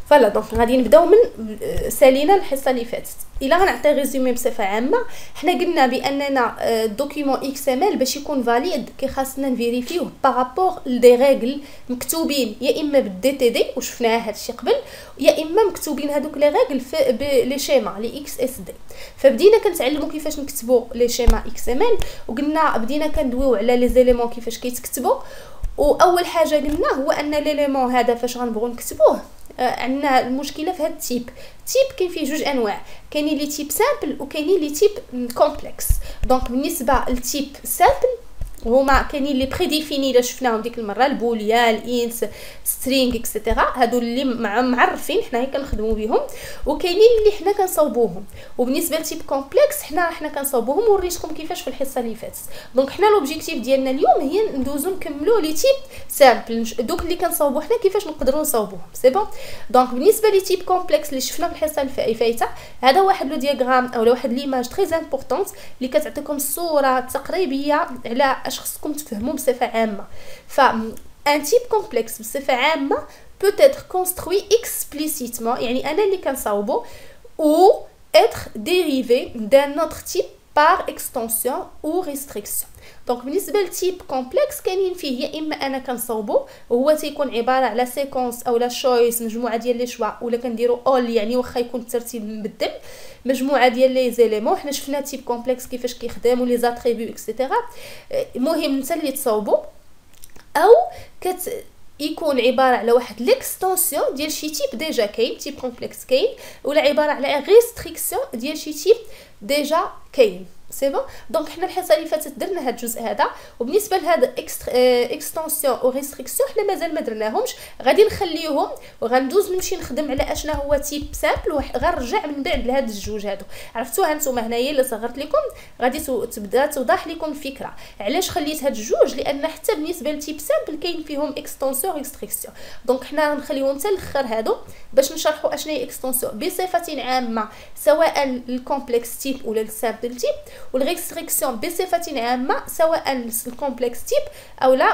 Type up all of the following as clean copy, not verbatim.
فوالا دونك غادي نبداو من سالينا الحصه اللي فاتت. الا غنعطي ريزومي بصفه عامه، حنا قلنا باننا الدوكيومون اكس ام ال باش يكون فاليد كيخاصنا نفيريفيوه بارابور لدي ريغل مكتوبين يا اما بالدي تي دي وشفناها هادشي قبل، يا اما مكتوبين هذوك لي ريغل في لي شيما لي اكس اس دي. فبدينا كنتعلموا كيفاش نكتبوا لي شيما اكس ام ال، وقلنا بدينا كندويو على لي زيليمون كيفاش كيتكتبوا. واول حاجه قلنا هو ان ليليمون هذا فاش غنبغوا نكتبوه عندنا المشكله في هذا التيب. كاين فيه جوج انواع، كاينين لي تيب سامبل وكاينين لي تيب كومبلكس. دونك بالنسبه للتيب سامبل هما كاينين لي بريديفيني اللي شفناهم ديك المره، البوليان، الانس، سترينغ اكسيتيرا، هادو اللي معرفين حنا كنخدموا بهم، وكاينين اللي حنا كنصاوبوهم. وبالنسبه لتيب كومبلكس حنا كنصاوبوهم وريتكم كيفاش في الحصه اللي فاتت. دونك حنا لوبجيكتيف ديالنا اليوم هي ندوزو نكملوا لي تيب سامبل، دوك اللي كنصاوبو حنا كيفاش نقدروا نصاوبوهم. سي بون. دونك بالنسبه لي تيب كومبلكس اللي شفنا في الحصه الفايته، هذا واحد لو دياغرام او واحد ليماج تري امبورطونط اللي كتعطيكم الصوره التقريبيه على اش خصكم تفهموا بصفه عامه. ان تيب كومبلكس بصفه عامه peut être construit explicitement، يعني انا اللي كنصاوبو، ou être dérivé d'un autre type par extension ou restriction. دونك بالنسبه للتيب كومبلكس كاينين فيه يا اما انا كنصاوبو وهو تيكون عباره على سيكونس او لا شويس، مجموعه ديال لي شوا، ولا كنديروا اول يعني واخا يكون الترتيب مبدل، مجموعه ديال لي زيليمون. حنا شفنا تيب كومبلكس كيفاش كيخدم ولي زاتريبيو اكسيتيرا. المهم انت اللي تصاوبو، او يكون عباره على واحد ليكستونسيون ديال شي تيب ديجا كاين، تيب كومبلكس كاين، ولا عباره على ريستريكسيون ديال شي تيب ديجا كاين. سي بون. دونك حنا الحصه اللي فاتت درنا هذا الجزء هذا، وبالنسبه لهذا اكستونسيون او ريستريكسيون حنا مازال ما درناهمش، غادي نخليوهم وغندوز نمشي نخدم على اشنا هو تيب سامبل، وغنرجع من بعد لهاد الجوج هادو. عرفتوها نتوما هنايا اللي صغرت لكم غادي تبدا توضح لكم الفكره علاش خليت هاد الجوج، لان حتى بالنسبه لتيب سامبل كاين فيهم اكستونسيون ريستريكسيون. دونك حنا غنخليوهم حتى الاخر هادو باش نشرحوا اشنا هي اكستونسيون بصفه عامه، سواء الكومبلكس تيب ولا السامبل تيب، والريستريكسيون بصفه عامه سواء الكومبلكس تيب او لا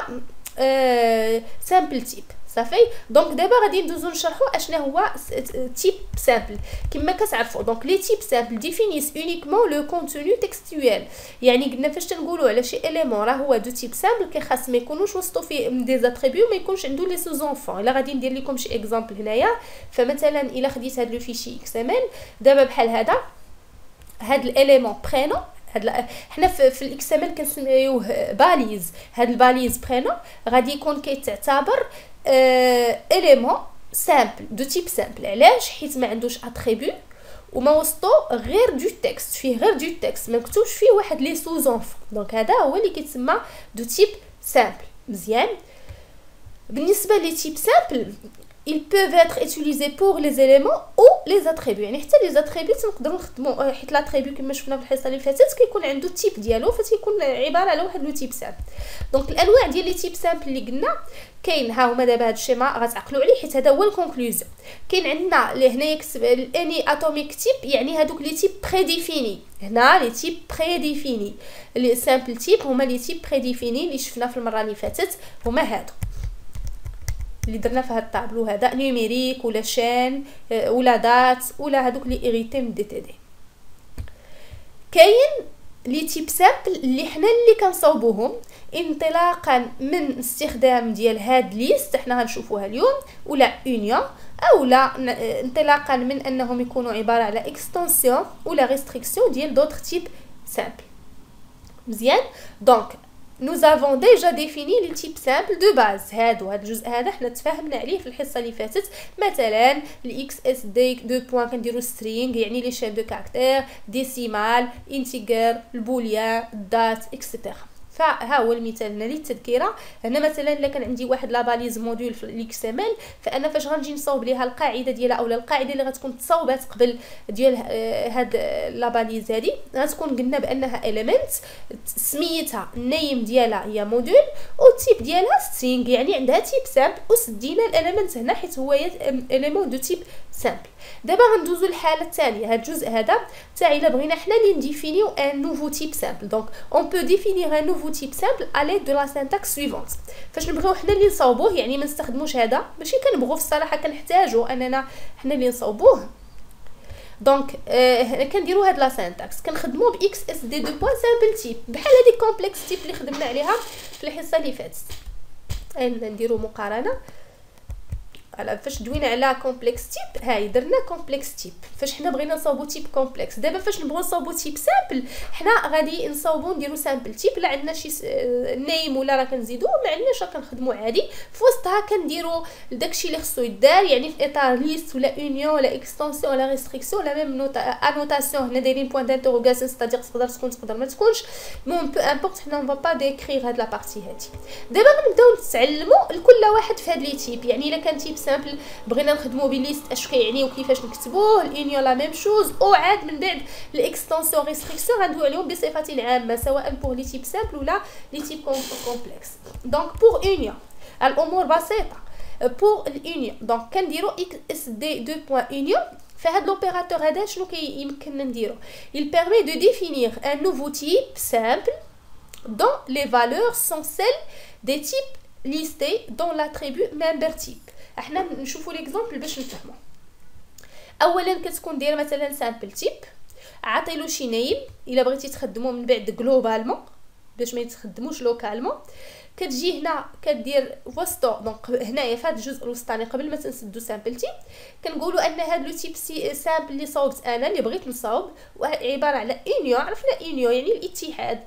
سامبل تيب. صافي. دونك دابا غادي ندوزو نشرحوا اشنا هو تيب سامبل. كما كتعرفوا دونك لي تيب سامبل ديفينيس اونيكمون لو كونتوني تكستويال، يعني قلنا فاش تنقولوا على شي اليمون راه هو دو تيب سامبل كيخاص ما يكونوش وسطو فيه دي زاتريبيو، ما يكونش عنده لي سوزونفون. الا غادي ندير لكم شي اكزامبل هنايا، فمثلا الا خديت هذا لو فيشي اكس ام ال دابا بحال هذا الاليمون برينو، حنا في الاكس ام ال كنسميوه باليز. هذا الباليز برينو غادي يكون كيتعتبر اليمون سامبل دو تيب سامبل. علاش؟ حيت ما عندوش اتريبيو وما وسطو غير دو تكست، فيه غير دو تكست، ما مكتوبش فيه واحد لي سوزونف. دونك هذا هو اللي كيتسمى دو تيب سامبل. مزيان. بالنسبه لي تيب سامبل ils peuvent être utilisés pour les éléments ou les attributs، يعني حتى les attributs نقدروا نخدموا، حيت l'attribut كما شفنا في الحصه اللي فاتت كيكون عنده التيب ديالو، فتيكون عباره على واحد لو تيب سامبل. دونك الانواع ديال لي تيب سامبل اللي قلنا كاين، ها هما دابا هذا الشيما غتعقلوا عليه حيت هذا هو الكونكلوزيون. كاين عندنا هنايا يكتب اني اتوميك تيب، يعني هذوك لي تيب بريديفيني. هنا لي تيب بريديفيني، لي سامبل تيب هما لي تيب بريديفيني اللي شفنا في المره اللي فاتت، هما هادو اللي درنا في هذا الطابلو هذا، نيميريك ولا شان ولا دات ولا هذوك لي ايريتي من دي تي دي. كاين لي تيب سامبل اللي حنا اللي كنصاوبوهم انطلاقا من استخدام ديال هاد ليست حنا غنشوفوها اليوم، ولا اونيون، او لا انطلاقا من انهم يكونوا عباره على اكستنسيون ولا ريستريكسيون ديال دوطر تيب سامبل. مزيان. دونك nous avons déjà défini les types simples de base. هذا الجزء هذا حنا تفاهمنا عليه في الحصه اللي فاتت. مثلا الاكس اس دي دو بوين كنديروا سترينغ، يعني لي شين دو كاركتير، ديسيمال، انتيجر، البوليان، الدات اكسيتيرا. فها هو المثال هنا للتذكيره. هنا مثلا الا كان عندي واحد لاباليز موديول في الاكس ام ال، فانا فاش غنجي نصاوب ليها القاعده ديالها اولا القاعده اللي غتكون تصاوبات قبل ديال هاد لاباليز هادي، غتكون قلنا بانها اليمنت، سميتها النيم ديالها هي موديول، والتيب ديالها سترينغ، يعني عندها تيب سامبل، وسدينا الاليمنت هنا حيت هو اليمون دو تيب سامبل. دابا غندوزو للحاله الثانيه، هاد الجزء هذا تاع الا بغينا حنا اللي نديفينيو ان نوفو تيب سامبل. دونك اون بو ديفينير ان نوفو نوفو تيب سامبل على دو لا سينتاكس سويفونت. فاش نبغيو حنا اللي نصاوبوه، يعني ما نستخدموش هذا، ماشي كنبغوا في الصراحه كنحتاجو اننا حنا اللي نصاوبوه. دونك كنديرو هاد لا سينتاكس كنخدمو ب اكس اس دي 2 بوين سامبل تيب بحال هذيك كومبلكس تيب اللي خدمنا عليها في الحصه اللي فاتت. نديرو مقارنه على فاش دوينا على كومبلكس تيب، هاي درنا كومبلكس تيب فاش حنا بغينا نصاوبو تيب كومبلكس. دابا فاش نبغيو نصاوبو تيب سامبل حنا غادي نصاوبو نديرو سامبل تيب، لا عندنا شي نايم ولا راه كنزيدو، ما عندناش راه كنخدمو عادي. في وسطها كنديرو داكشي اللي خصو يدار، يعني في اطار ليست ولا اونيون ولا اكستنسيون ولا ريستريكسيون ولا ميم انوتاسيون. هنا دايرين بوين دانتروغاسيون ستادير تقدر تكون تقدر ما تكونش، المهم بو امبورط حنا اون با ديكريغ هاد لا بارتي هادي. دابا غنبداو نتعلموا لكل واحد في هاد لي تيب. يعني الا كان تيب سامبل بغينا نخدمو بليست اش كيعني وكيفاش نكتبوه، الانيون لا ميم شوز، او عاد من بعد الاكستنسيون ريستريكسيون غندويو عليهم بصفه عامه سواء بور لي تيب سامبل ولا لي تيب كومبلكس. دونك بور اونيون الامور بسيطه. بور الانيون دونك كنديرو اكس اس دي 2 بوين اونيون. فهاد لوبيراتور هذا شنو كيمكننا نديرو؟ il permet de définir un nouveau type simple dont les valeurs sont celles des types listés dans l'attribut member type. احنا نشوفوا ليكزامبل باش نفهموا. اولا كتكون دايره مثلا سامبل تيب، عاطيلو شي نيم الا بغيتي تخدمو من بعد جلوبالمون باش ما يتخدموش لوكالمون. كتجي هنا كدير وسطو، دونك هنايا في هذا الجزء الوسطاني قبل ما تنسدو سامبل تيب كنقولوا ان هذا لو تيب سامبل اللي صاوبت انا اللي بغيت نصاوب عباره على اونيون. عرفنا اونيون يعني الاتحاد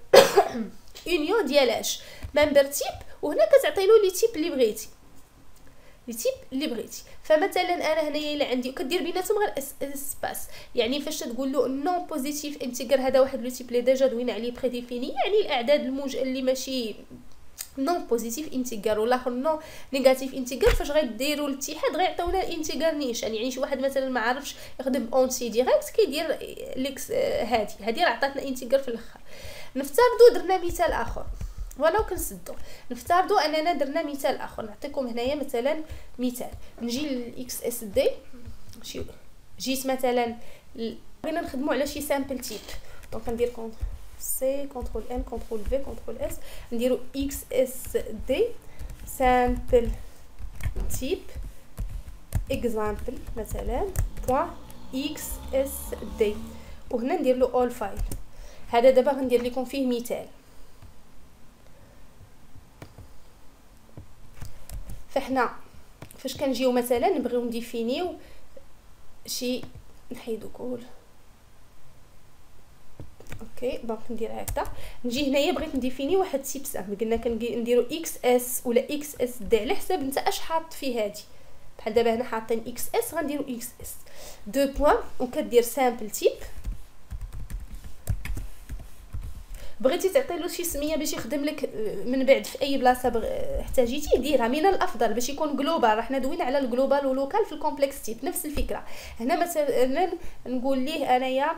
اونيون ديالاش ممبر تيب، وهنا كتعطيلو لي تيب اللي بغيتي، لي تيب اللي بغيتي. فمثلا انا هنايا الا عندي كدير بيناتهم غير اسباس، يعني فاش تقول له نون بوزيتيف انتيجر هذا واحد لو تيب اللي ديجا دوينا عليه بريديفيني، يعني الاعداد اللي ماشي نون بوزيتيف انتيجر، والاخر نون نيجاتيف انتيجر. فاش غيديروا الاتحاد غيعطيونا الانتيجر نيشان. يعني شي واحد مثلا ما عرفش يخدم اونتي ديريكت كيدير ليكس هادي راه عطاتنا انتيجر في الاخر. نفترضوا درنا مثال اخر ولو كنسدو، نفترضوا اننا درنا مثال اخر. نعطيكم هنايا مثلا مثال، نجي للاكس اس دي، جيت مثلا بغينا نخدموا على شي سامبل تيب. دونك ندير سي كونترول ام كونترول في كونترول اس، نديرو اكس اس دي سامبل تيب اكزامبل مثلا بوين اكس اس دي، وهنا ندير له اول فايل. هذا دابا غندير لكم فيه مثال. فاحنا فاش كنجيو مثلا نبغيو نديفينيو شي، نحيدو كل اوكي. دونك ندير هكذا، نجي هنايا بغيت نديفيني واحد تيب سامبل، قلنا كنديرو اكس اس ولا اكس اس دي على حساب انت اش حاط فيه هادي. بحال دابا هنا حاطين اكس اس غنديرو اكس اس 2 بوين، وكدير سامبل تيب. بغيتي تعطيلو شي سميه باش يخدم لك من بعد في اي بلاصه احتاجيتي ديرها، من الافضل باش يكون جلوبال. راه حنا دوينا على الجلوبال ولوكال في الكومبلكس تيب، نفس الفكره. هنا مثلا نقول ليه انايا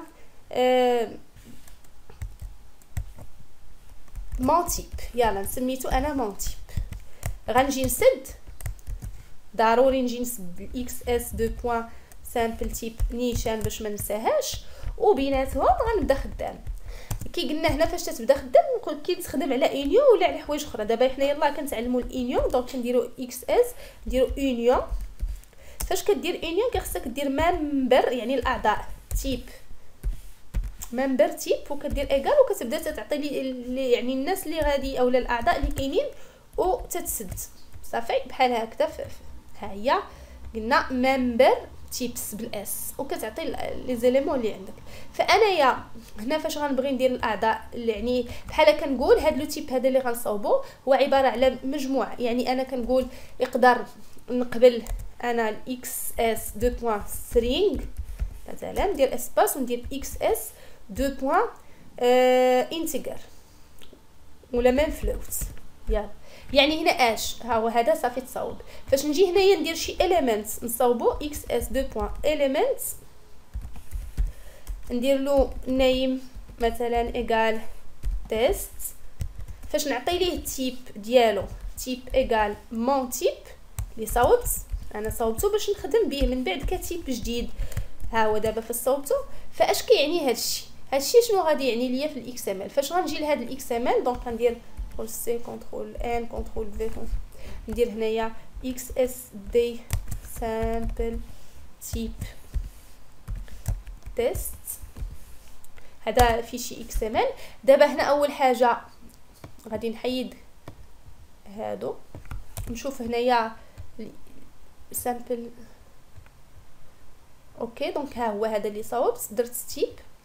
مون تيب، يلا نسميتو انا مون تيب. غنجي نسد، ضروري نجي نسد اكس اس 2 بوين سامبل تيب نيشان باش ما ننساهاش، وبيناتهم غنبدا خدام. كي قلنا هنا فاش تتبدا خدام كي تخدم على اونيون ولا على حوايج اخرى. دابا حنا يلاه كنتعلموا الاونيون، دونك كنديروا اكس اس نديروا اونيون. فاش كدير اونيون كيخصك دير ممبر يعني الاعضاء تيب ممبر تيب، وكدير ايكال وكتبدا تعطي لي يعني الناس اللي غادي اولا الاعضاء اللي كاينين وتتسد صافي بحال هكذا. ها هي قلنا ممبر تيبس بالاس، وكتعطي لي زيليمون اللي عندك. فانايا هنا فاش غنبغي ندير الاعضاء يعني بحال كنقول هاد لو تيب هذا اللي غنصاوبو هو عباره على مجموعه. يعني انا كنقول يقدر نقبل انا الاكس اس 2 بوين سترينغ مثلا، ندير اسباس وندير اكس اس 2 بوين انتيجر ولا ميم فلوت. يلا يعني هنا اش ها هو هذا صافي تصاوب. فاش نجي هنايا ندير شي اليمنت نصاوبو اكس اس 2 بوين اليمنت، ندير له نيم مثلا ايكال تيست. فاش نعطي ليه التيب ديالو تيب ايكال مون تيب اللي صاوبت انا صاوبته باش نخدم به من بعد كتيب جديد. ها هو دابا فاش صاوبته. فاش كيعني هادشي؟ هادشي شنو غادي يعني ليا في الاكس ام ال؟ فاش غنجي لهاد الاكس ام ال دونك غندير كنترول سي كنترول ان كنترول في، ندير هنايا اكس اس دي سامبل تيب تيست. هذا فيشي اكس ام ال. دابا هنا اول حاجه غادي نحيد هادو، نشوف هنايا سامبل. اوكي دونك ها هو هذا اللي صوبت، درت تيب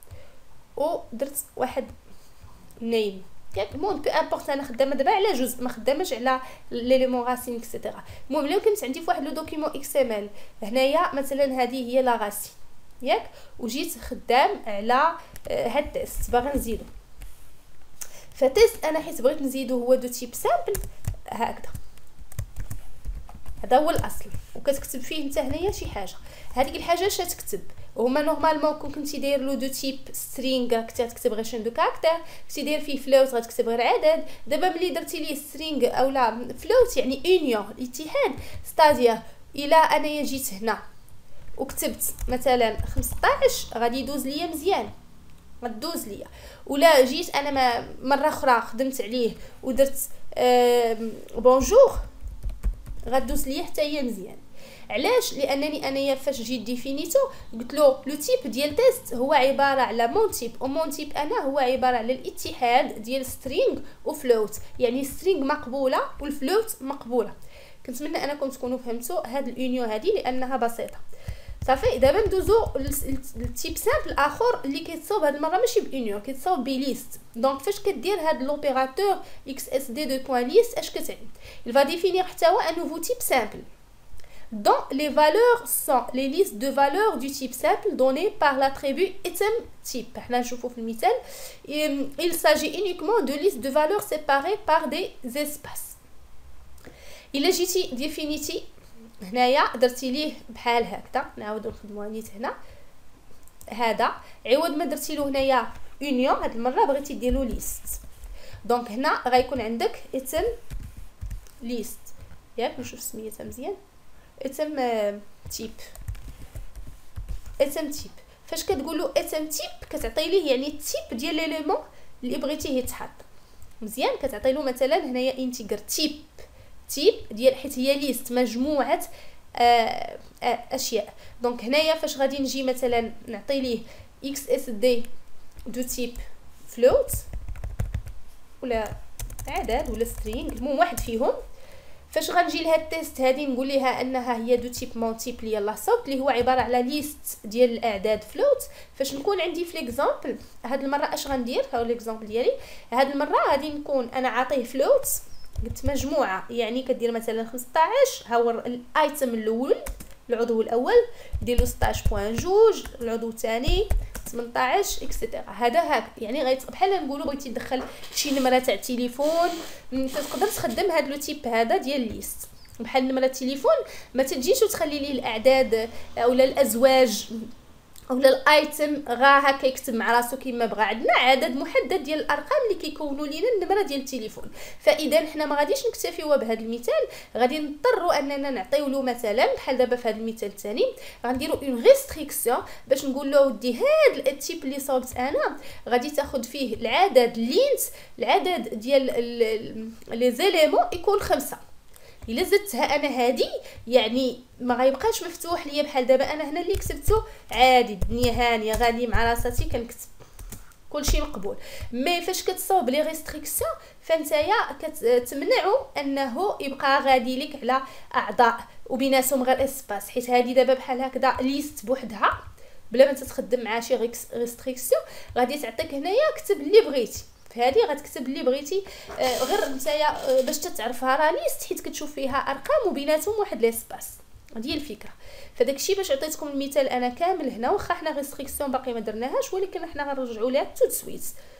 ودرت واحد نيم ياك. المهم بي امبورط انا خدامه دابا على جزء، ما خداماش على ليليمون راسين اكسيتيرا. المهم لو كنت عندي في واحد لو دوكيمون اكس ام ال هنايا مثلا هذه هي لا راسين ياك، وجيت خدام على هاد التيست باغي نزيدو. فتيست انا حيت بغيت نزيدو هو دو تيب سامبل هكذا، هذا هو الاصل. وكتكتب فيه انت هنايا شي حاجه، هذيك الحاجه اش تكتب. هما نورمالمون كون كنتي داير له دو تيب سترينغ كنتي تكتب غير شن دو كاركتير، كنتي داير فيه فلوت غتكتب غير عدد. دابا ملي درتي ليه سترينغ اولا فلوت يعني اونيون الاتحاد، ستادير الا انايا جيت هنا وكتبت مثلا 15 غادي يدوز ليا مزيان، غدوز ليا. ولا جيت انا مره اخرى خدمت عليه ودرت بونجور غدوز ليا حتى هي مزيان. علاش؟ لانني انايا فاش جيت ديفينيتو قلت له لو تيب ديال تيست هو عباره على مون تيب، ومون تيب انا هو عباره على الاتحاد ديال سترينغ وفلوت، يعني سترينغ مقبوله والفلوت مقبوله. كنتمنى انكم تكونوا فهمتوا هاد الاونيون هذه لانها بسيطه. صافي دابا ندوزو للتيب سامبل اخر اللي كيتصاوب هاد المره ماشي باونيون، كيتصاوب بليست. دونك فاش كدير هاد لوبيراتور اكس اس دي دو بوين ليست اش كتعني؟ il va définir حتى هو un nouveau type simple dont les valeurs sont les listes de valeurs du type simple données par l'attribut item type. حنا نشوفو في المثال il s'agit uniquement de listes de valeurs séparées par des espaces. الا جيتي ديفينيتي هنايا درتي ليه بحال هكذا، نعاودو نخدمو نيت هنا، هذا عوض ما درتي له هنايا اونيون هاد المره بغيتي ديرو ليست. دونك هنا غيكون عندك اتم ليست ياك، نشوف سميتها مزيان، اتم تيب. اتم تيب فاش كتقولوا اتم تيب كتعطي ليه يعني التيب ديال ليليمون اللي بغيتيه يتحط مزيان. كتعطي له مثلا هنايا انتيجر تيب ديال حيت هي ليست مجموعه اشياء. دونك هنايا فاش غادي نجي مثلا نعطي ليه اكس اس دي دو تيب فلوت ولا عدد ولا سترينغ، المهم واحد فيهم. فاش غنجي لهاد التيست هادي نقول ليها انها هي دو تيب مونتيبلي يلا صوت اللي هو عباره على ليست ديال الاعداد فلوت. فاش نكون عندي في ليكزامبل هاد المره اش غندير، ها هو ليكزامبل ديالي، هاد المره غادي نكون انا عاطيه فلوت قلت مجموعه، يعني كدير مثلا 15 ها هو الايتم الاول العضو الاول دير له 16.2، العضو الثاني 18 اكسيتيرا. هذا هكا يعني بحال نقولوا بغيتي تدخل شي نمره تاع التليفون تقدر تخدم هذا لو تيب هذا ديال ليست بحال نمره التليفون. ما تجيش وتخلي ليه الاعداد اولا الازواج اولا الايتم غا هكا يكتب مع راسو كيما بغى. عندنا عدد محدد ديال الارقام اللي كيكونوا لينا النمره ديال التليفون. فاذا حنا ما غاديش نكتفيو بهذا المثال، غادي نضطروا اننا نعطيو له مثلا بحال دابا في هذا المثال الثاني غنديروا اون ريستريكسيون باش نقول له ودي هذا التيب اللي صوبت انا غادي تاخذ فيه العدد لينت، العدد ديال لي زيليمون يكون 5. الا زدتها انا هادي يعني ما غيبقاش مفتوح ليا بحال دابا انا هنا اللي كتبته عادي الدنيا هانيه غادي مع راساتي كنكتب كلشي مقبول. مي فاش كتصاوب لي ريستريكسيون فانتيا كتمنعوا انه يبقى غادي لك على اعضاء وبيناتهم غير اسباس، حيت هذه دابا بحال هكذا ليست بوحدها بلا ما تتخدم مع شي ريستريكسيون غادي تعطيك هنايا كتب اللي بغيتي. هذه غتكتب اللي بغيتي غير نتايا باش تتعرفها راه ليست حيت كتشوف فيها ارقام وبيناتهم واحد ليسباس. هذه هي الفكره. فداك الشيء باش عطيتكم المثال انا كامل هنا، واخا حنا ريستريكسيون باقي ما درناهاش ولكن حنا غنرجعوا ليها تو سويت.